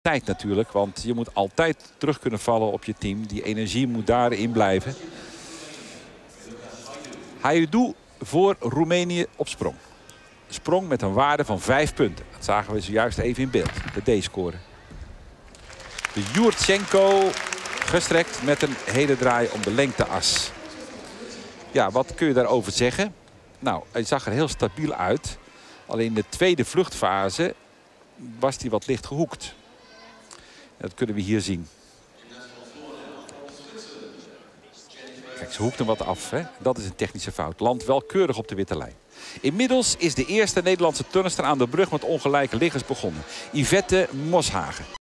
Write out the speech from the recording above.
Tijd natuurlijk, want je moet altijd terug kunnen vallen op je team. Die energie moet daarin blijven. Haidou voor Roemenië op sprong. Sprong met een waarde van 5 punten. Dat zagen we zojuist even in beeld. De D-score. De Jurtjenko gestrekt met een hele draai om de lengteas. Ja, wat kun je daarover zeggen? Nou, hij zag er heel stabiel uit. Alleen in de tweede vluchtfase was hij wat licht gehoekt. Dat kunnen we hier zien. Kijk, ze hoekt hem wat af. Hè? Dat is een technische fout. Landt wel keurig op de witte lijn. Inmiddels is de eerste Nederlandse turnster aan de brug met ongelijke liggers begonnen. Yvette Moshagen.